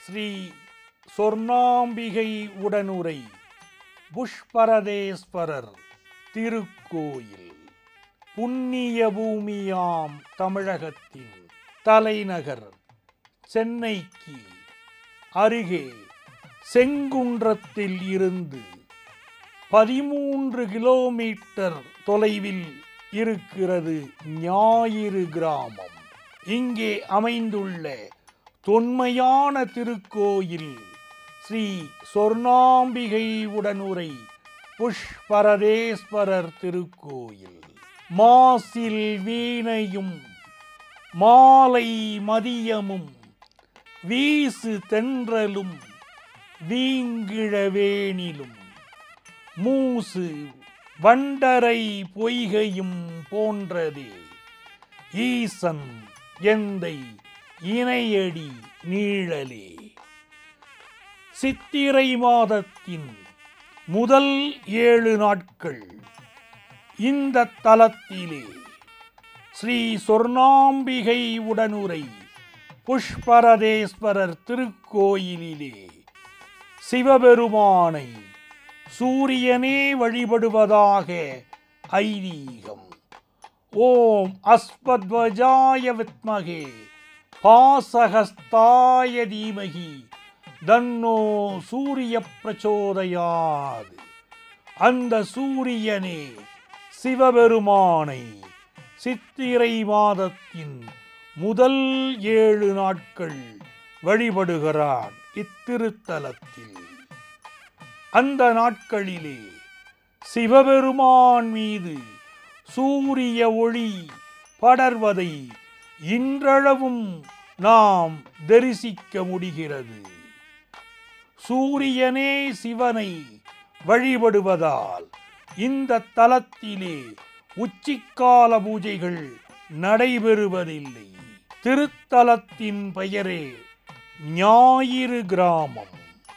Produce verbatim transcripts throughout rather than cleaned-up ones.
ஸ்ரீ சொர்ணாம்பிகை உடனுரை புஷ்பரதேஸ்வரர் திருக்கோயில் புண்ணிய பூமியாம் தமிழகத்தின் தலைநகர் சென்னைக்கு அருகே செங்குன்றத்தில் இருந்து பதிமூன்று கிலோமீட்டர் தொலைவில் இருக்கிறது ஞாயிறு கிராமம். இங்கே அமைந்துள்ள தொன்மையான திருக்கோயில் ஸ்ரீ சொர்ணாம்பிகை உடனுரை புஷ்பரதேஸ்வரர் திருக்கோயில். மாசில் வீணையும் மாலை மதியமும் வீசு தென்றலும் வீங்கிழவேனிலும் மூசு வண்டரை பொய்கையும் போன்றதே ஈசன் எந்தை இணையடி நீழலே. சித்திரை மாதத்தின் முதல் ஏழு நாட்கள் இந்த தலத்திலே ஸ்ரீ சொர்ணாம்பிகை உடனுரை புஷ்பரதேஸ்வரர் திருக்கோயிலிலே சிவபெருமானை சூரியனே வழிபடுவதாக ஐதீகம். ஓம் அஸ்வத்வஜாய வித்மகே பாசஹஸ்தாய தீமகி தன்னோ சூரிய பிரச்சோதயாது. அந்த சூரியனே சிவபெருமானை சித்திரை மாதத்தின் முதல் ஏழு நாட்கள் வழிபடுகிறான் இத்திருத்தலத்தில். அந்த நாட்களிலே சிவபெருமான் மீது சூரிய ஒளி படர்வதை இன்றளவும் நாம் தரிசிக்க முடிகிறது. சூரியனே சிவனை வழிபடுவதால் இந்த தலத்திலே உச்சிக்கால பூஜைகள் நடைபெறுவதில்லை. திருத்தலத்தின் பெயரே ஞாயிறு கிராமம்.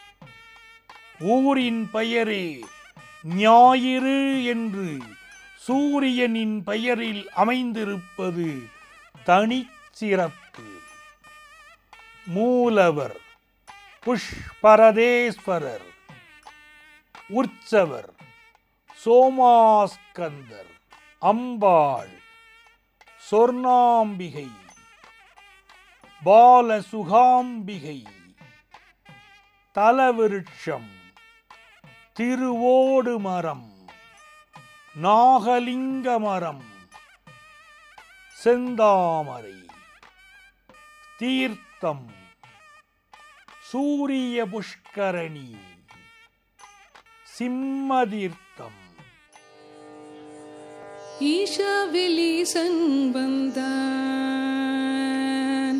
ஊரின் பெயரே ஞாயிறு என்று சூரியனின் பெயரில் அமைந்திருப்பது தனிச்சிறப்பு. மூலவர் புஷ்பரதேஸ்வரர், உற்சவர் சோமாஸ்கந்தர், அம்பாள் சொர்ணாம்பிகை, பாலசுகாம்பிகை. தலவிருட்சம் திருவோடு மரம், நாகலிங்க மரம், செந்தாமரை. தீர்த்தம் சூரிய புஷ்கரணி, சிம்மதீர்த்தம். ஈஷா விலீசன் வந்தான்,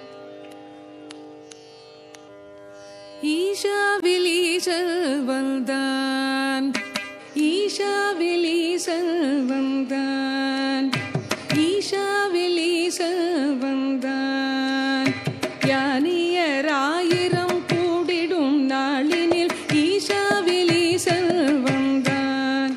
ஈஷா விலீசன் வந்தான், ஈஷா விலீசன் வந்தான், ஈஷா விலீசன் வந்தான். யானியராயிரம் கூடிடும் நாளினில் ஈஷா விலீசன் வந்தான்.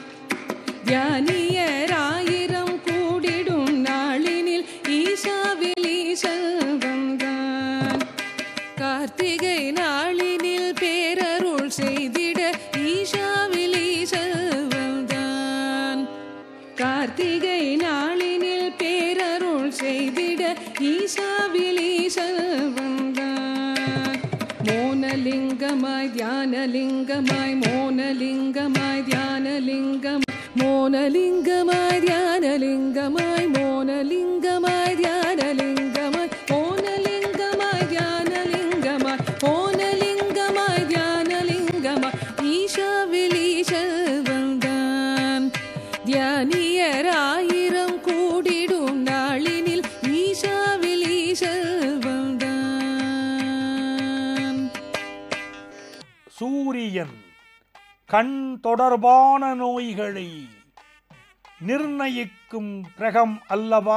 யானியராயிரம் கூடிடும் நாளினில் ஈஷா விலீசன் வந்தான். கார்த்திகை நாளினில் பேரருள் செய்திட ஈஷா விலீசன் வந்தான். கார்த்திகை நாளினில் பேரருள் செய்திட ஈஷா விலீசன் வந்தான். மோனலிங்கமாய் தியானலிங்கமாய், மோனலிங்கமாய் தியானலிங்கம், மோனலிங்கமாய் தியானலிங்கமாய், மோனலிங்கமாய் தியானலிங்கமாய், மோனலிங்கமாய் தியானலிங்கமாய், மோனலிங்கமாய் தியானலிங்கமாய். ஈஷா விலீசன் வந்தான். தியானியராயிரம் கூடிடும் நாளினில் ஈஷா விலீசன் வந்தான். சூரியன் கண் தொடர்பான நோய்களை நிர்ணயிக்கும் கிரகம் அல்லவா?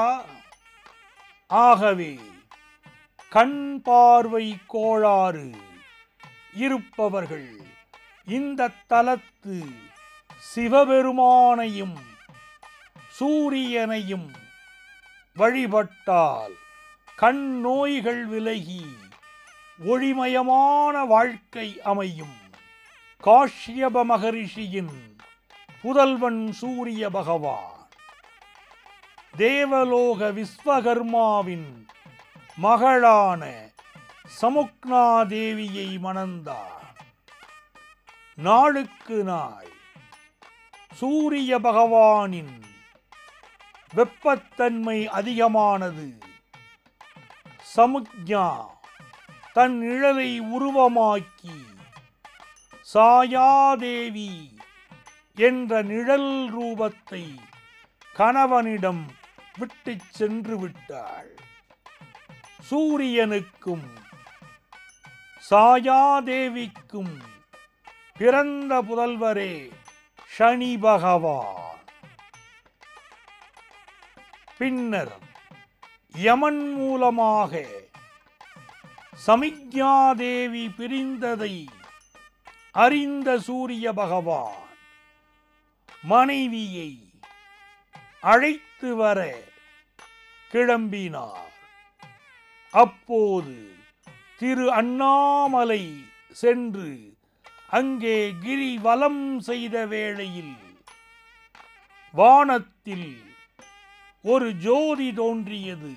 ஆகவே கண் பார்வை கோளாறு இருப்பவர்கள் இந்த தலத்து சிவபெருமானையும் சூரியனையும் வழிபட்டால் கண் நோய்கள் விலகி ஒளிமயமான வாழ்க்கை அமையும். காஷ்யப மகரிஷியின் புதல்வன் சூரிய பகவான் தேவலோக விஸ்வகர்மாவின் மகளான சமுக்னா தேவியை மணந்தார். நாளுக்கு நாள் சூரிய பகவானின் வெப்பத்தன்மை அதிகமானது. சமுக்ஞா தன் நிழலை உருவமாக்கி சாயாதேவி என்ற நிழல் ரூபத்தை கணவனிடம் விட்டு சென்று விட்டாள். சூரியனுக்கும் சாயாதேவிக்கும் பிறந்த புதல்வரே சனி பகவான். பின்னர் யமன் மூலமாக சமிக்ஞாதேவி பிரிந்ததை அறிந்த சூரிய பகவான் மனைவியை அழைத்து வர கிளம்பினார். அப்போது திரு அண்ணாமலை சென்று அங்கே கிரிவலம் செய்த வேளையில் வானத்தில் ஒரு ஜோதி தோன்றியது.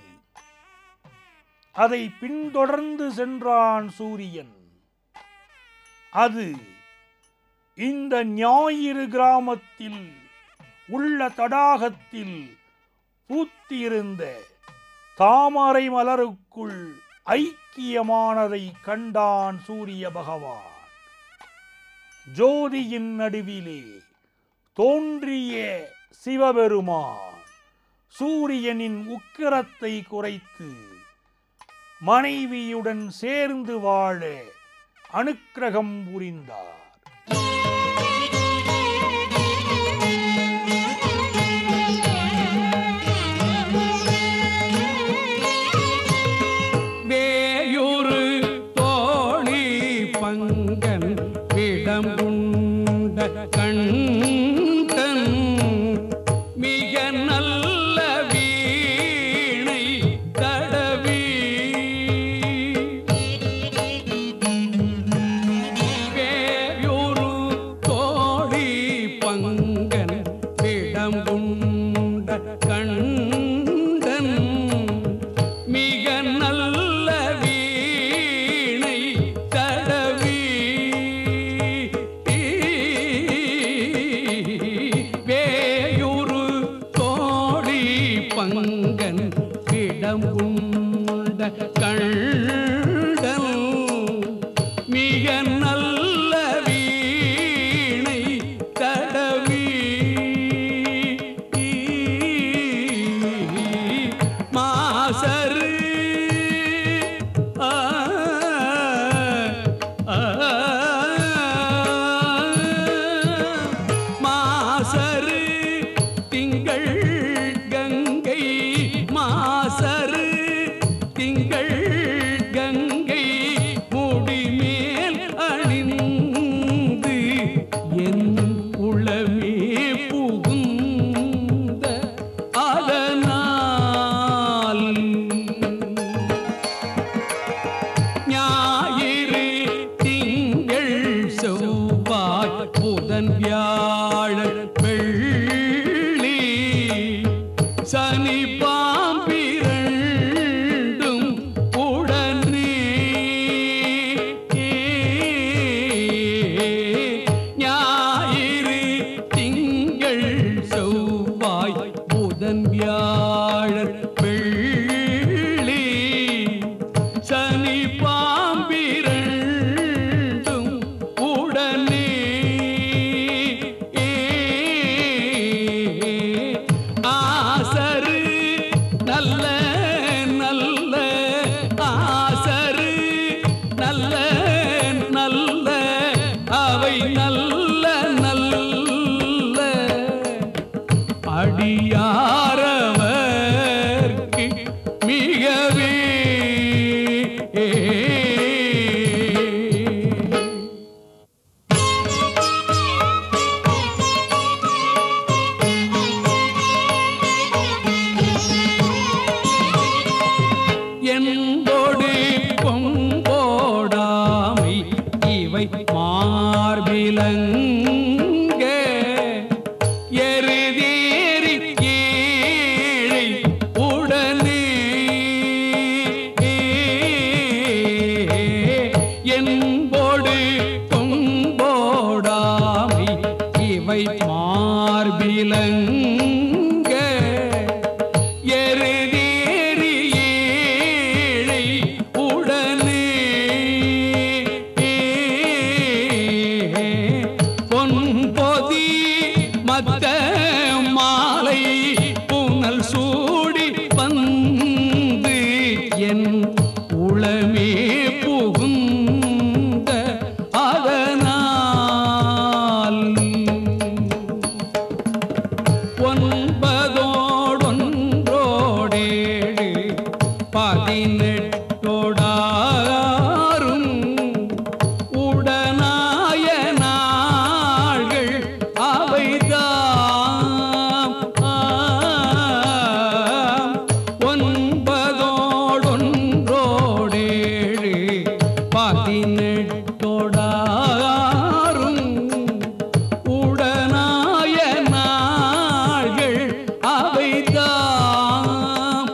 அதை பின்தொடர்ந்து சென்றான் சூரியன். அது இந்த ஞாயிறு கிராமத்தில் உள்ள தடாகத்தில் பூத்திருந்த தாமரை மலருக்குள் ஐக்கியமானதை கண்டான் சூரிய பகவான். ஜோதியின் நடுவிலே தோன்றிய சிவபெருமான் சூரியனின் உக்கிரத்தை குறைத்து மனைவியுடன் சேர்ந்து வாழ அனுக்கிரகம் புரிந்தார். வேயூரு தோழி பங்கன் விடம் உண்ட கண்டன் மிக நல்ல வீணை தடவி வேயூரு தோழி பங்கன் விடம் உண்ட கண்டன் மிக நல்ல வீணை தடவி வேயூரு தோழி பங்கன் இடம் உண்ட கண்டன் மிக நல்ல வீணை தடவி மாசரு ஆ ஆ மாசரு திங்கள் கங்கை மாசரு திங்கள் கங்கை முடிமேல் அணிந்து என் உளமே புகுந்த அதனால் ஞாயிறு திங்கள் செவ்வாய் புதன் வியாழன் வெள்ளி சனி பாம்பிரண்டும் உடனே ஞாயிறு திங்கள் செவ்வாய் புதன் வியாழன் வெள்ளி சனி பாம்பிரண்டும் உடனே ஆசரு நல்ல நல்ல ஆசரு நல்ல நல்ல அவை நல்ல நல்ல அடியாரவர்க்கு மிகவே என்போடு கொம்போடு விளங்க எருதேறி ஏழை உடனே என்போடு கொம்போடாமை இவை மார்பிலங்க எருதேறி ஏழை உடனே பொன்பொதி மத்த மாலை புனல் சூடி வந்து என் உளமே புகுந்த அதனால் ஒன்பதோடொன்றோடேழு பதினெட்டோடாரும் உடனாய நாள்கள் அவைதாம் ஒன்பதோடொன்றோடேழு பதினெட்டோடாரும் உடனாய நாள்கள் அவைதாம்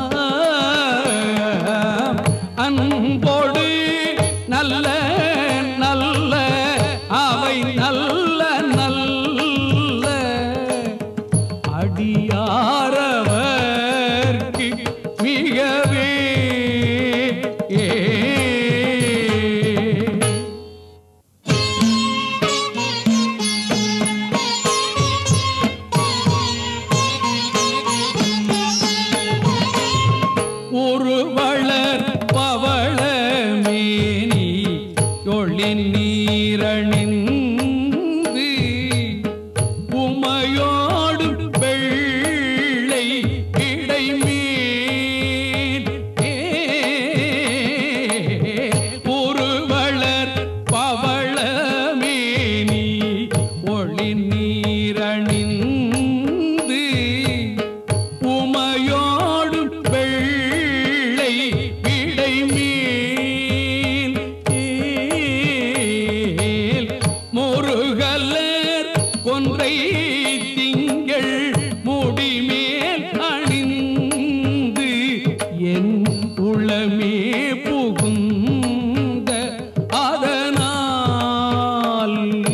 அன்போடு நல்ல நல்ல அவை நல்ல நல்ல அடியாரவர்க்கு மிகவே ஒரு வளர் பவள மேனி ஒளின் நீரணிந்து உமையோடு வெள்ளை இடைமேல் ஒரு வளர் பவள மேனி ஒளின் நீரணிந்து உமையோடு வெள்ளை இடைமேல் முருகலர் கொன்றை திங்கள் முடிமேல் அணிந்து என் உளமே புகுந்த அதனால்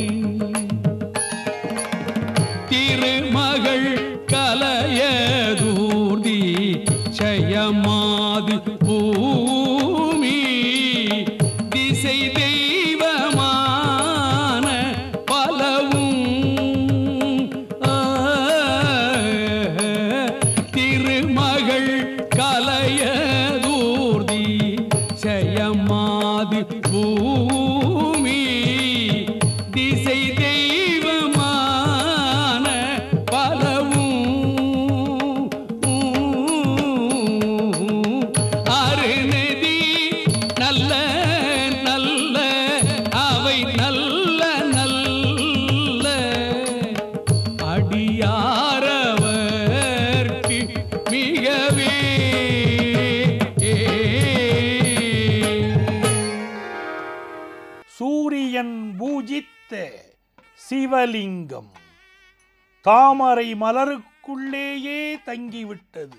திருமகள் கலையதூர்தி ஜெயமாது பூமி திசை தெய்வமான பலவும் திருமகள் கலையதூர்தி ஜெயமாது பூமி திசை தெய்வமான பலவும் அருநதி நல்ல நல்ல அவை நல்ல நல்ல அடியாரவர்க்கு மிகவே சூரியன் பூஜித்த சிவலிங்கம் தாமரை மலருக்குள்ளேயே தங்கிவிட்டது.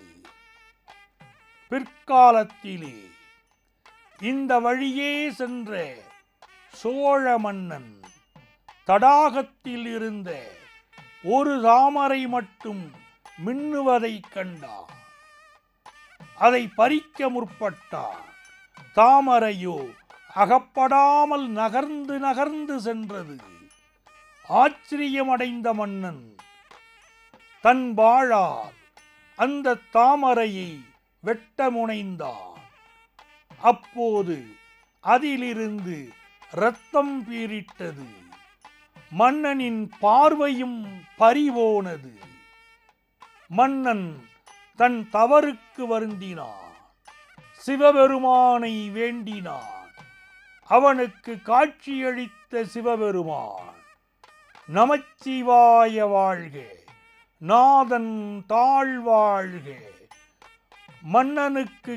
பிற்காலத்திலே இந்த வழியே சென்ற சோழ மன்னன் தடாகத்தில் இருந்த ஒரு தாமரை மட்டும் மின்னுவதைக் கண்டான். அதை பறிக்க முற்பட்டான். தாமரையோ அகப்படாமல் நகர்ந்து நகர்ந்து சென்றது. ஆச்சரியமடைந்த மன்னன் தன் வாளால் அந்த தாமரையை வெட்ட முனைந்தான். அப்போது அதிலிருந்து இரத்தம் பீரிட்டது. மன்னனின் பார்வையும் பறிபோனது. மன்னன் தன் தவறுக்கு வருந்தினான். சிவபெருமானை வேண்டினான். அவனுக்கு காட்சியளித்த சிவபெருமான் நமச்சிவாய வாழ்க, நாதன் தாழ்வாழ்க. மன்னனுக்கு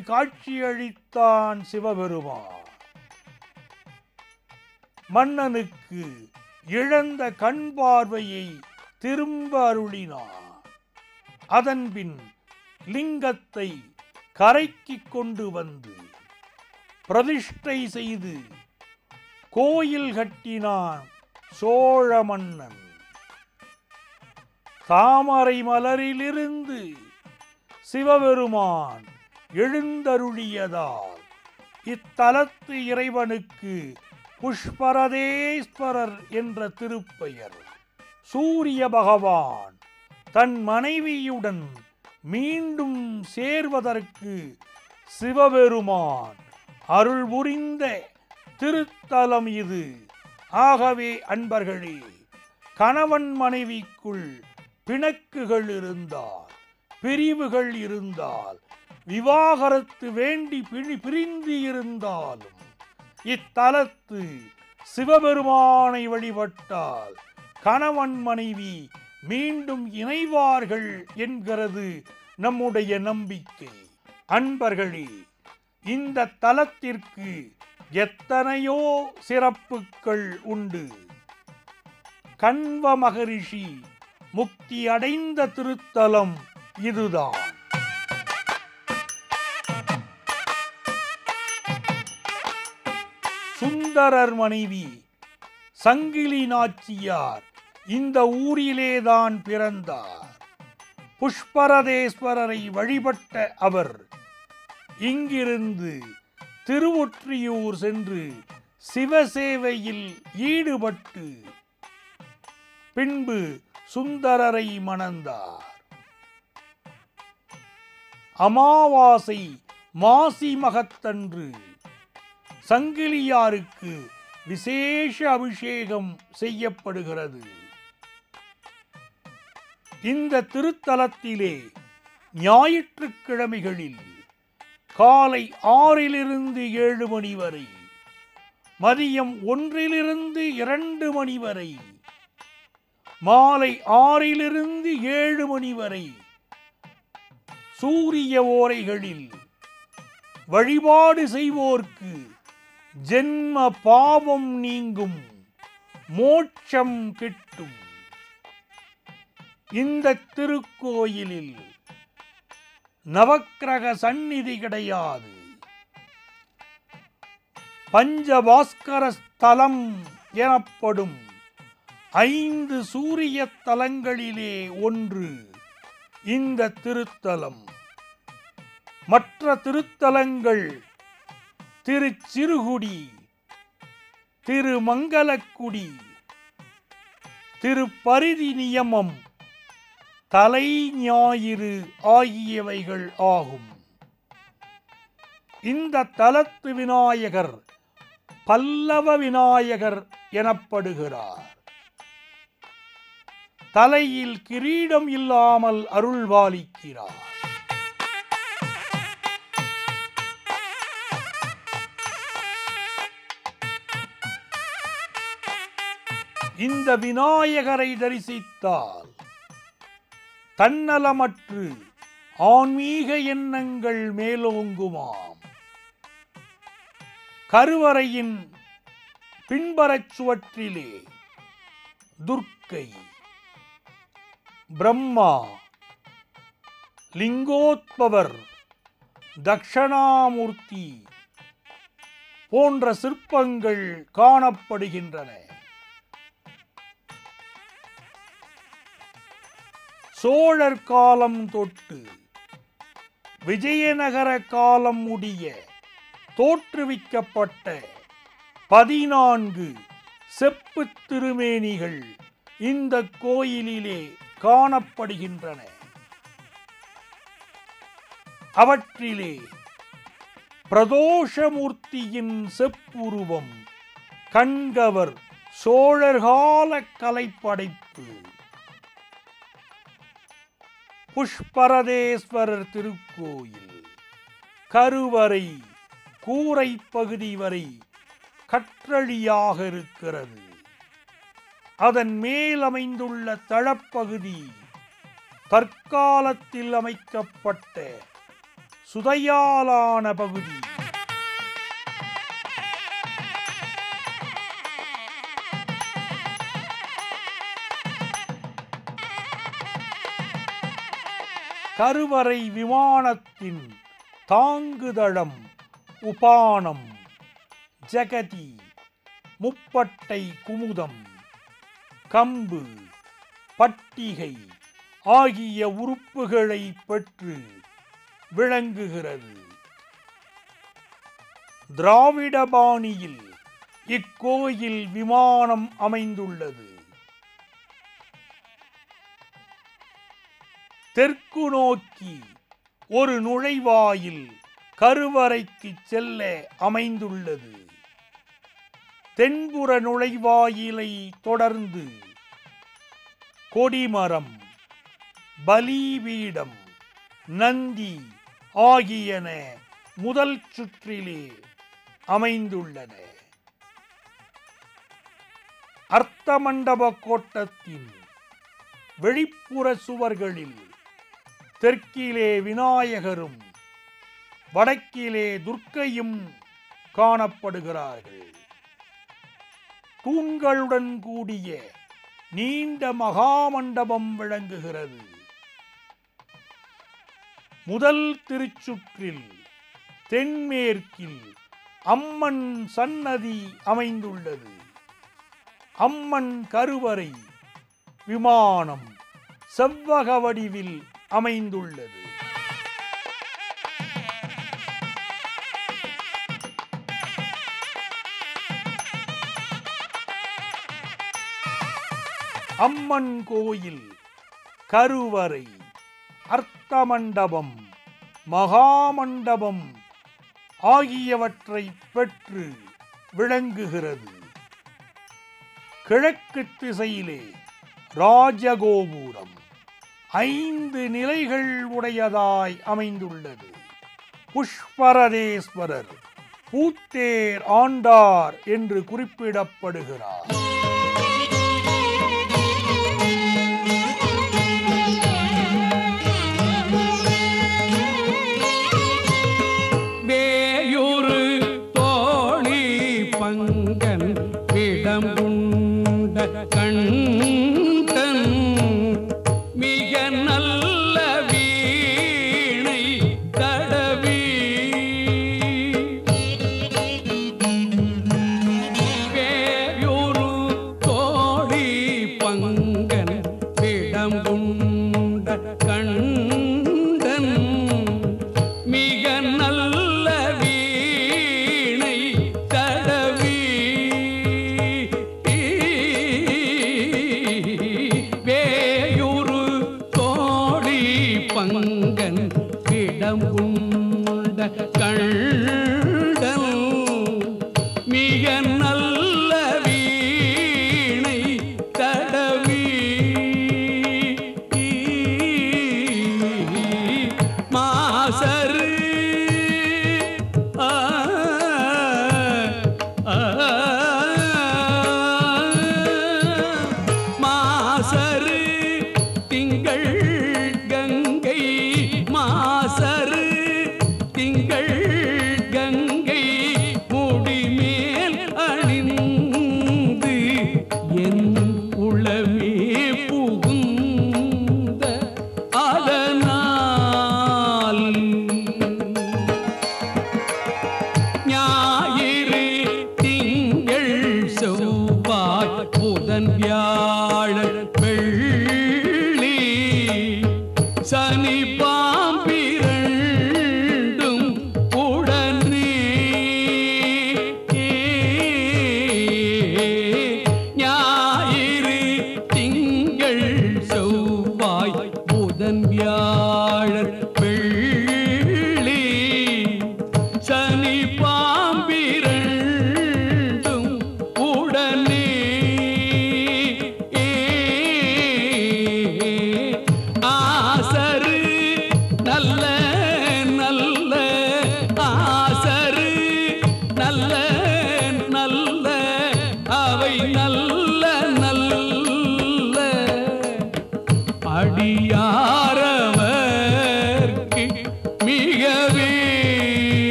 காட்சியளித்தான் சிவபெருமான். மன்னனுக்கு இழந்த கண் பார்வையை திரும்ப அருளினார். அதன்பின் லிங்கத்தை கரைக்கு கொண்டு வந்து பிரதிஷ்டை செய்து கோயில் கட்டினான் சோழ மன்னன். தாமரை மலரிலிருந்து சிவபெருமான் எழுந்தருளியதால் இத்தலத்து இறைவனுக்கு புஷ்பரதேஸ்வரர் என்ற திருப்பெயர். சூரிய பகவான் தன் மனைவியுடன் மீண்டும் சேர்வதற்கு சிவபெருமான் அருள் புரிந்த திருத்தலம் இது. ஆகவே அன்பர்களே, கணவன் மனைவிக்குள் பிணக்குகள் இருந்தால், பிரிவுகள் இருந்தால், விவாகரத்து வேண்டி பிரிந்து இருந்தாலும் இத்தலத்து சிவபெருமானை வழிபட்டால் கணவன் மனைவி மீண்டும் இணைவார்கள் என்கிறது நம்முடைய நம்பிக்கை. அன்பர்களே, இந்த தலத்திற்கு எத்தனையோ சிறப்புகள் உண்டு. கண்வ மகரிஷி முக்தி அடைந்த திருத்தலம் இதுதான். சுந்தரர் மனைவி சங்கிலி நாச்சியார் இந்த ஊரிலேதான் பிறந்தார். புஷ்பரதேஸ்வரரை வழிபட்ட அவர் இங்கிருந்து திருவொற்றியூர் சென்று சிவசேவையில் ஈடுபட்டு பின்பு சுந்தரரை மணந்தார். அமாவாசை மாசி மகத்தன்று சங்கிலியாருக்கு விசேஷ அபிஷேகம் செய்யப்படுகிறது. இந்த திருத்தலத்திலே ஞாயிற்றுக்கிழமைகளில் காலை ஆறிலிருந்து ஏழு மணி வரை, மதியம் ஒன்றிலிருந்து இரண்டு மணி வரை, மாலை ஆறிலிருந்து ஏழு மணி வரை சூரிய ஓரைகளில் வழிபாடு செய்வோர்க்கு ஜென்ம பாவம் நீங்கும், மோட்சம் கிட்டும். இந்த திருக்கோயிலில் நவக்கிரக சந்நிதி கிடையாது. பஞ்சபாஸ்கர ஸ்தலம் எனப்படும் ஐந்து சூரிய தலங்களிலே ஒன்று இந்த திருத்தலம். மற்ற திருத்தலங்கள் திருச்சிறுகுடி, திருமங்கலக்குடி, திருப்பரிதி நியமம், தலை ஞாயிறு ஆகியவைகள் ஆகும். இந்த தலத்து விநாயகர் பல்லவ விநாயகர் எனப்படுகிறார். தலையில் கிரீடம் இல்லாமல் அருள்பாலிக்கிறார். இந்த விநாயகரை தரிசித்தால் தன்னலமற்று ஆன்மீக எண்ணங்கள் மேலோங்குமாம். கருவறையின் பின்பறச் சுவற்றிலே துர்க்கை, பிரம்மா, லிங்கோத்பவர், தக்ஷணாமூர்த்தி போன்ற சிற்பங்கள் காணப்படுகின்றன. சோழர் காலம் தொட்டு விஜயநகர காலம் முடிய தோற்றுவிக்கப்பட்ட பதினான்கு செப்பு திருமேனிகள் இந்த கோயிலிலே காணப்படுகின்றன. அவற்றிலே பிரதோஷமூர்த்தியின் செப்புருவம் கண்கவர் சோழர்கால கலைப்படைப்பு. புஷ்பரதேஸ்வரர் திருக்கோயில் கருவறை கூரை பகுதி வரை கற்றளியாக இருக்கிறது. அதன் மேல் அமைந்துள்ள தளப்பகுதி தற்காலத்தில் அமைக்கப்பட்ட சுதையாலான பகுதி. கருவறை விமானத்தின் தாங்குதளம் உபானம் ஜெகதி முப்பட்டை குமுதம் கம்பு பட்டிகை ஆகிய உறுப்புகளை பெற்று விளங்குகிறது. திராவிட பாணியில் இக்கோயில் விமானம் அமைந்துள்ளது. தெற்கு நோக்கி ஒரு நுழைவாயில் கருவறைக்கு செல்ல அமைந்துள்ளது. தென்புற நுழைவாயிலை தொடர்ந்து கொடிமரம், பலிபீடம், நந்தி ஆகியன முதல் சுற்றிலே அமைந்துள்ளன. அர்த்த மண்டப கோட்டத்தின் வெளிப்புற சுவர்களில் தெற்கிலே விநாயகரும் வடக்கிலே துர்க்கையும் காணப்படுகிறார்கள். தூண்களுடன் கூடிய நீண்ட மகாமண்டபம் விளங்குகிறது. முதல் திருச்சுற்றில் தென்மேற்கில் அம்மன் சன்னதி அமைந்துள்ளது. அம்மன் கருவறை விமானம் செவ்வக வடிவில் அமைந்துள்ளது. அம்மன் கோயில் கருவறை அர்த்த மண்டபம் மகாமண்டபம் ஆகியவற்றை பெற்று விளங்குகிறது. கிழக்கு திசையிலே ராஜகோபுரம் ஐந்து நிலைகள் உடையதாய் அமைந்துள்ளது. புஷ்பரதேஸ்வரர் பூத்தேர் ஆண்டார் என்று குறிப்பிடப்படுகிறார்.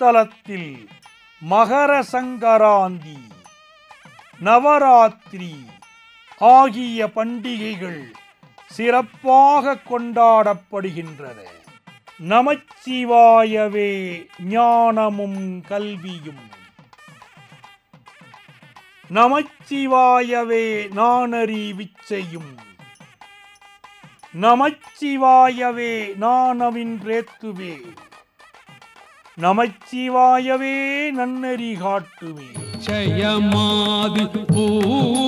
இத்தலத்தில் மகர சங்கராந்தி, நவராத்திரி ஆகிய பண்டிகைகள் சிறப்பாக கொண்டாடப்படுகின்றன. நமச்சிவாயவே ஞானமும் கல்வியும், நமச்சிவாயவே நானறி விச்சையும், நமச்சிவாயவே நானவின்றேத்துவே, நமச்சிவாயவே நன்னெறி காட்டுவே. ஜெயமாது பூ